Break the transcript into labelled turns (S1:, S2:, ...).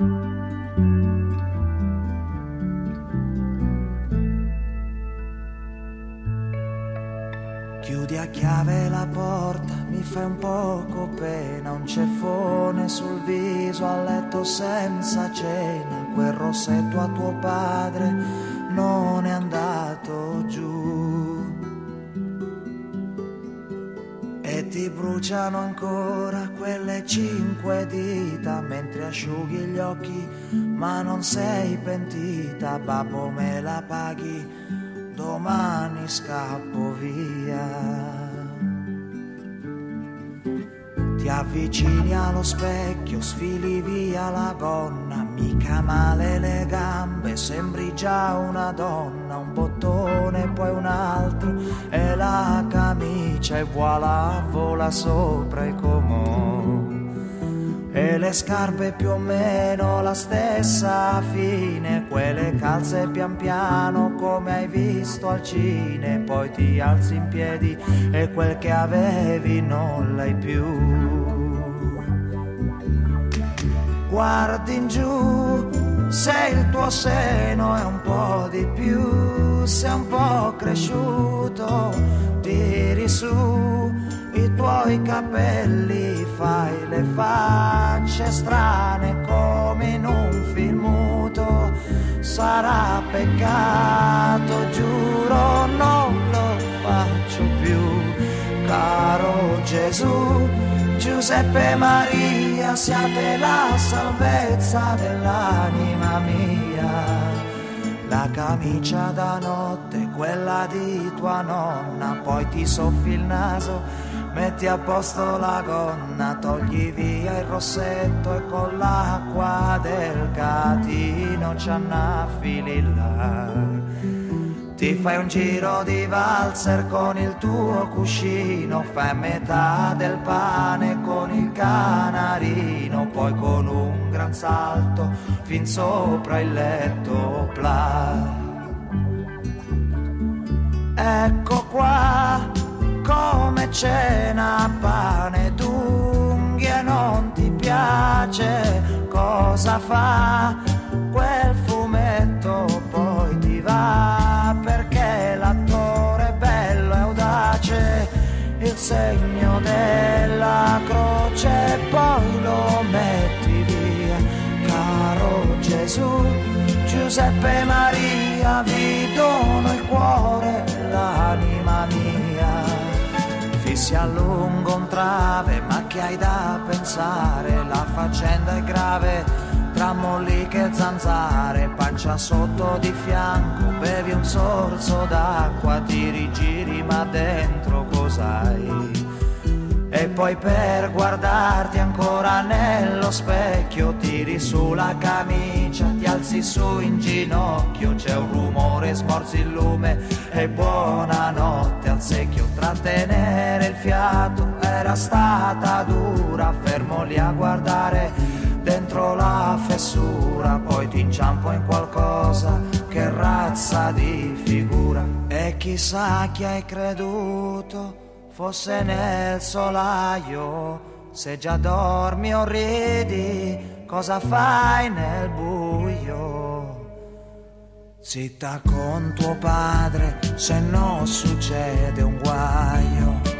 S1: Chiudi a chiave la porta, mi fai un poco pena, un ceffone sul viso a letto senza cena, quel rossetto a tuo padre non è andato giù. E ti bruciano ancora quelle 5 dita mentre asciughi gli occhi, ma non sei pentita, babbo me la paghi, domani scappo via. Ti avvicini allo specchio, sfili via la gonna, mica male le gambe, sembri già una donna, un bottone poi un altro e la camicia e voilà, vola sopra i comò. E le scarpe più o meno la stessa fine, quelle calze pian piano come hai visto al cine, poi ti alzi in piedi e quel che avevi non l'hai più. Guardi in giù, se il tuo seno è un po' di più, sei un po' cresciuto, tiri su i tuoi capelli, fai le facce strane come in un film muto. Sarà peccato, giuro, non lo faccio più. Caro Gesù, Giuseppe e Maria, siate la salvezza dell'anima mia. La camicia da notte, quella di tua nonna, poi ti soffi il naso, metti a posto la gonna, togli via il rossetto e con l'acqua del catino ci annafili là. Ti fai un giro di valzer con il tuo cuscino, fai metà del pane con il canarino, poi con un gran salto fin sopra il letto plà. Ecco qua come cena, pane d'unghie, non ti piace, cosa fa quel fumetto, poi ti va perché l'attore è bello e audace, il segno della croce poi lo metti via. Caro Gesù, Giuseppe e Maria, vi dono il cuore e l'anima mia. Fissi a lungo un trave, ma che hai da pensare, la faccenda è grave, tra molliche e zanzare, pancia sotto di fianco, bevi un sorso d'acqua, ti rigiri ma dentro cos'hai? E poi per guardarti ancora nello specchio tiri su la camicia, ti alzi su in ginocchio, c'è un rumore, smorzi il lume e buonanotte al secchio. Trattenere il fiato era stata dura, fermo lì a guardare dentro la fessura, poi ti inciampo in qualcosa, che razza di figura. E chissà chi hai creduto fosse nel solaio, se già dormi o ridi, cosa fai nel buio? Zitta con tuo padre, se no succede un guaio.